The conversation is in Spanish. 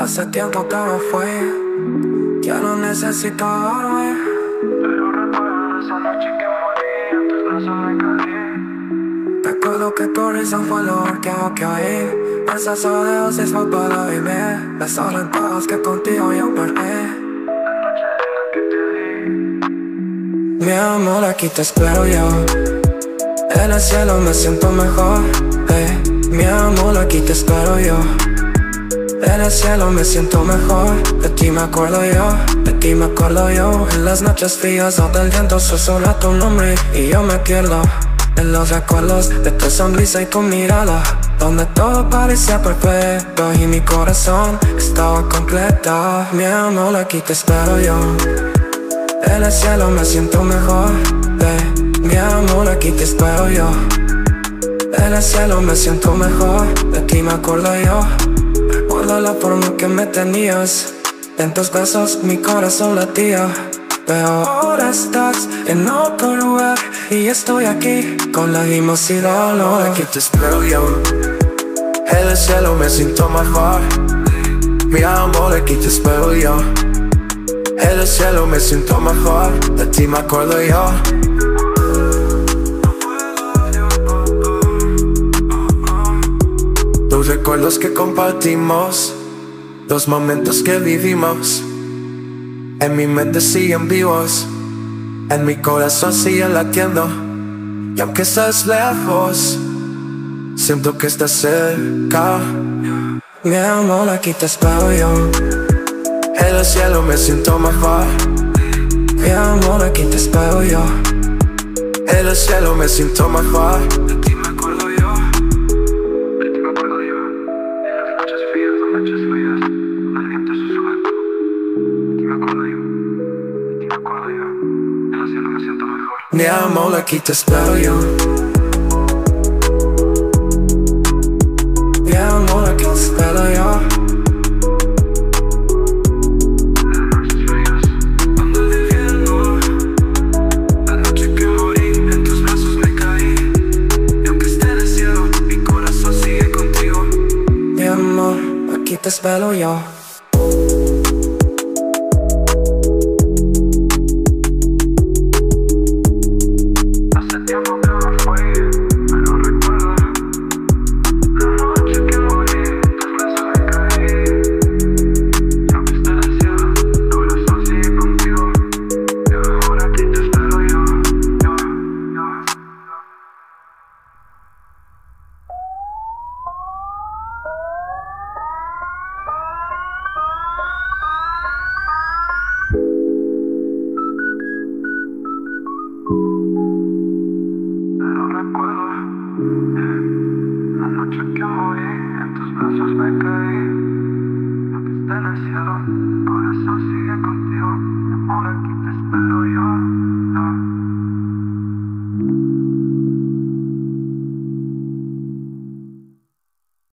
Hace tiempo que me fui, ya no necesito dormir. Pero recuerdo esa noche que morí, en tus brazos me caí. Recuerdo que tu risa fue lo último que oí. Esa sobredosis fue para vivir. Las horas en paz que contigo yo perdí. La noche en la que te di. Mi amor, aquí te espero yo. En el cielo me siento mejor. Mi amor, aquí te espero yo. En el cielo me siento mejor. De ti me acuerdo yo, de ti me acuerdo yo. En las noches frías donde el viento susurra tu nombre y yo me pierdo en los recuerdos de tu sonrisa y tu mirada, donde todo parecía perfecto y mi corazón estaba completo. Mi amor, aquí te espero yo. En el cielo me siento mejor. Mi amor, aquí te espero yo. En el cielo me siento mejor. De ti me acuerdo yo. Recuerdo la forma que me tenías. En tus besos mi corazón latía. Pero ahora estás en otro lugar y estoy aquí con la misma dolor. Aquí te espero yo. En el cielo me siento mejor. Mi amor, aquí te espero yo. En el cielo me siento mejor. De ti me acuerdo yo. Los recuerdos que compartimos, los momentos que vivimos, en mi mente siguen vivos, en mi corazón siguen latiendo. Y aunque estás lejos, siento que estás cerca. Mi amor, aquí te espero yo. En el cielo me siento mejor. Mi amor, aquí te espero yo. En el cielo me siento mejor. De ti me acuerdo yo. De ti me acuerdo yo. En las noches frías, donde el viento susurra. De ti me acuerdo yo. De ti me acuerdo yo. En el cielo me siento mejor. Mi amor, aquí te espero yo. Mi amor, aquí te espero yo. Aquí te espero yo. Hace tiempo que me fui, pero recuerdo la noche que morí, en tus brazos me caí. Y aunque esté en el cielo, mi corazón sigue contigo. Y ahora aquí te espero yo. Pero recuerdo la noche que morí, en tus brazos me caí. Aunque esté en el cielo, mi corazón sigue contigo.